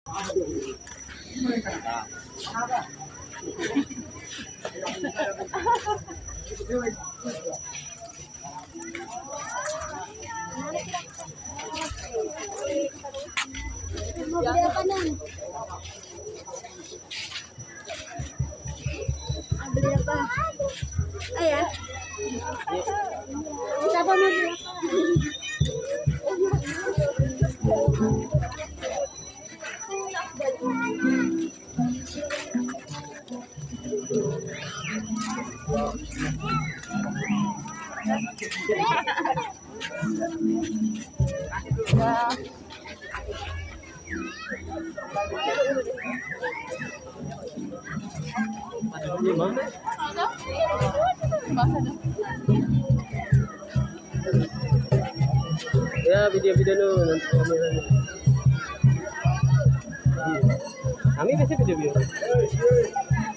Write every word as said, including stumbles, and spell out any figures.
Mau beli apa nih? Mau beli apa? Oh ya. Siapa mau beli apa? Ya, video-video dulu nanti kameranya. Kami biasa video-video.